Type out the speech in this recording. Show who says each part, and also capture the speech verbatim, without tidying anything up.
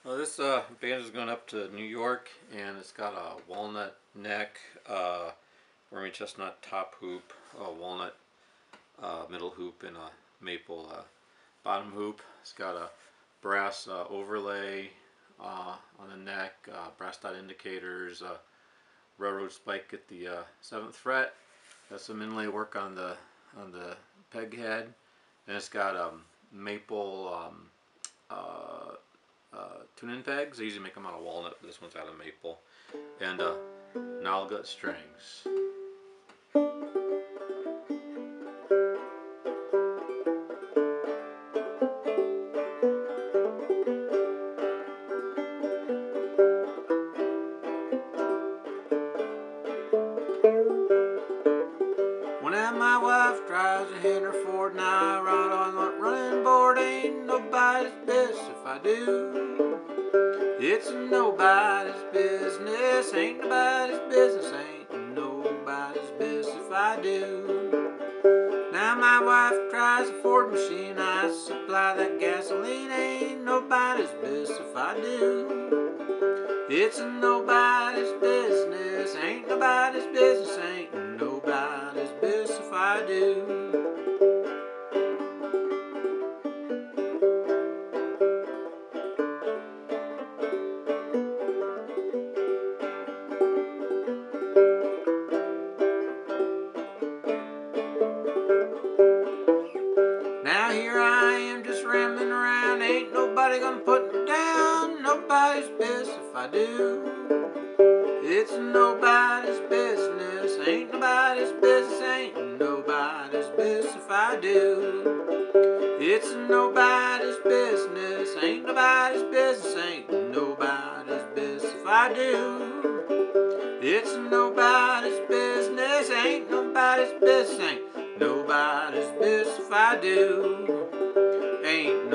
Speaker 1: Well, this uh, band is going up to New York, and it's got a walnut neck, uh, Burmese chestnut top hoop, a walnut uh, middle hoop, and a maple uh, bottom hoop. It's got a brass uh, overlay uh, on the neck, uh, brass dot indicators, uh, railroad spike at the uh, seventh fret. Got some inlay work on the on the peghead, and it's got um, maple um, uh, uh, tune-in pegs. I usually make them out of walnut, but this one's out of maple, and uh, Nylgut strings. When my wife drives a Henderford and I ride on the running board, ain't nobody's business if I do. It's nobody's business, ain't nobody's business, ain't nobody's business if I do. Now my wife drives a Ford machine, I supply that gasoline, ain't nobody's business if I do. It's nobody's business, ain't nobody's business, ain't nobody's business if I do. Now here I am just rambling around, ain't nobody gonna put me down, nobody's business if I do. It's nobody's business, ain't nobody's business, ain't nobody's business if I do. It's nobody's business, ain't nobody's business, ain't nobody's business if I do. It's nobody's business, ain't nobody's business, ain't nobody's business if I do. Ain't